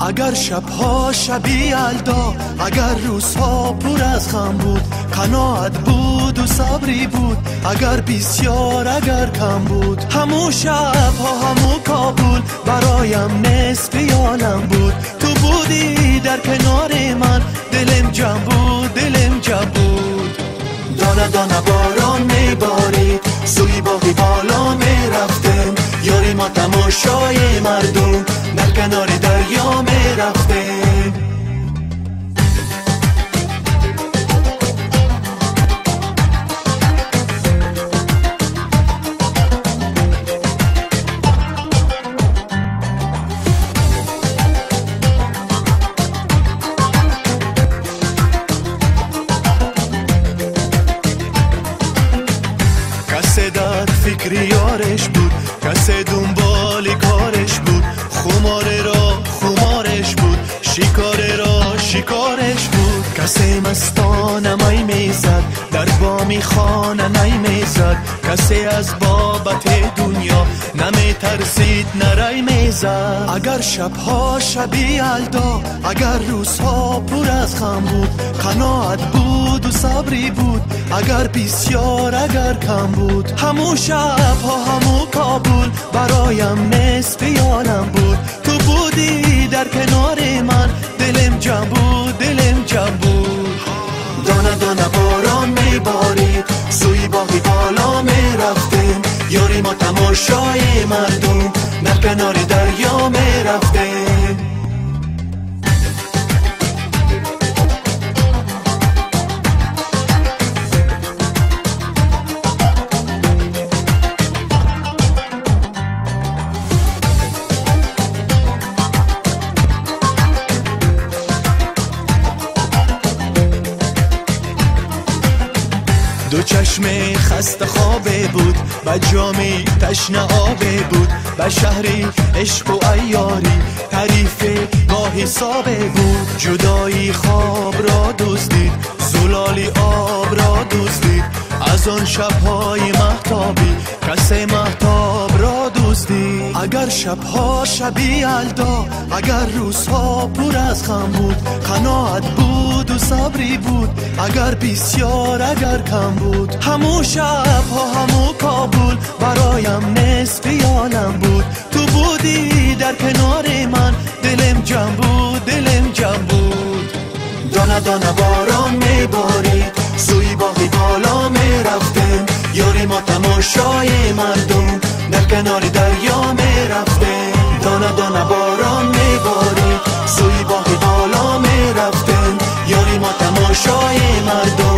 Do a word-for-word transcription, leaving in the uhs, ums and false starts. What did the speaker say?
اگر شبها شبی یلدا، اگر روزها پر از غم بود، قناعت بود و صبری بود، اگر بسیار اگر کم بود، همو شبها همو کابل برایم نصف عالم بود. تو بودی در کنار من، دلم جمع بود دلم جمع بود. دانه دانه باران میبارید، سوی باغی بالا میرفتم، یاری ما تماشای مردم در کنار دریا میرفتم. کسی در فکر یارش بود، کسی دنبال کارش بود، خمار را خمارش بود، شکار را شکارش بود. کسی مستانه می میزد، در بامی خانه نی میزد، کسی از بابت دنیا نمی ترسید نری میزد. اگر شبها شبی یلدا، اگر روزها پر از غم بود، قناعت بود و صبری بود، اگر بسیار اگر کم بود، همو شبها همو کابل برایم نصف عالم بود. تو بودی در کنار من، دلم جمع بود دلم جمع بود. دانه دانه باران میبارید، سوی باغی بالا میرفتیم، یاری ما تماشای مردم در کنار دریا میرفتیم. دو چشم خسته خوابه بود، به جامی تشنه آبه بود، به شهری عشق و عیاری تعریف با حسابه بود. جدایی خواب را دزدید، زلالی آب را دزدید، از آن شبهای مهتابی کسی مهتاب را دزدید. اگر شبها شبی یلدا، اگر روزها پر از غم بود، قناعت بود و صبری بود، اگر بسیار اگر کم بود، همو شبها همو کابل برایم نصف عالم بود. تو بودی در کنار من، دلم جمع بود دلم جمع بود. دانه دانه باران میبارید، سوی باغی بالا میرفتم، یاری ما تماشای مردم در کنار دریا میرفتم. دانه دانه باران میبارید، سوی باغی بالا میرفتم، یاری ما تماشای مردم